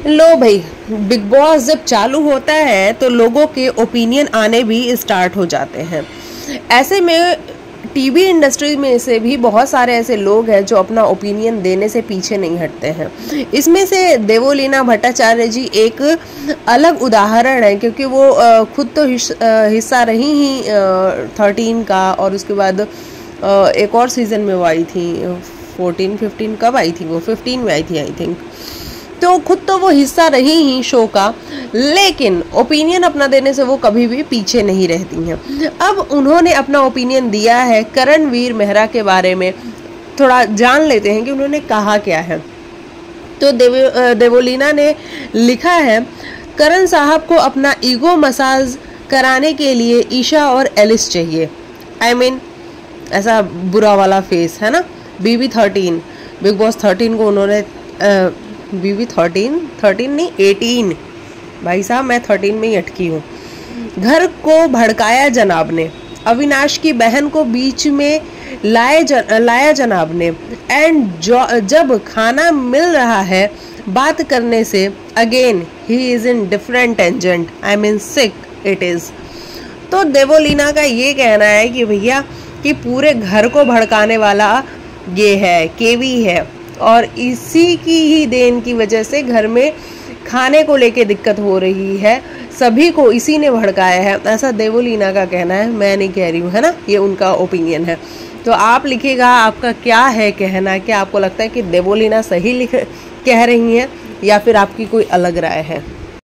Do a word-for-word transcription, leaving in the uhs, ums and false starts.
लो भाई, big boss जब चालू होता है तो लोगों के ओपिनियन आने भी स्टार्ट हो जाते हैं। ऐसे में टीवी इंडस्ट्री में से भी बहुत सारे ऐसे लोग हैं जो अपना ओपिनियन देने से पीछे नहीं हटते हैं। इसमें से देवोलीना भट्टाचार्य जी एक अलग उदाहरण है, क्योंकि वो खुद तो हिस्सा रही ही थर्टीन का, और उसके बाद एक और सीज़न में वो आई थी फोर्टीन फिफ्टीन, कब आई थी वो, फिफ्टीन में आई थी आई थिंक। तो खुद तो वो हिस्सा रही ही शो का, लेकिन ओपिनियन अपना देने से वो कभी भी पीछे नहीं रहती हैं। अब उन्होंने अपना ओपिनियन दिया है करणवीर मेहरा के बारे में। थोड़ा जान लेते हैं कि उन्होंने कहा क्या है। तो देव देवोलीना ने लिखा है, करण साहब को अपना ईगो मसाज कराने के लिए ईशा और एलिस चाहिए। आई मीन ऐसा बुरा वाला फेस है ना। BB thirteen, Bigg Boss thirteen को उन्होंने आ, बीबी थर्टीन थर्टीन नहीं एटीन, भाई साहब मैं थर्टीन में ही अटकी हूँ। घर को भड़काया जनाब ने, अविनाश की बहन को बीच में लाए जन, लाया जनाब ने। एंड जब खाना मिल रहा है बात करने से, again he is in different tangent, I mean sick it is. तो देवोलीना का ये कहना है कि भैया कि पूरे घर को भड़काने वाला ये है, केवी है, और इसी की ही देन की वजह से घर में खाने को लेके दिक्कत हो रही है, सभी को इसी ने भड़काया है, ऐसा देवोलीना का कहना है। मैं नहीं कह रही हूँ, है ना, ये उनका ओपिनियन है। तो आप लिखिएगा आपका क्या है कहना, क्या आपको लगता है कि देवोलीना सही लिख कह रही हैं या फिर आपकी कोई अलग राय है।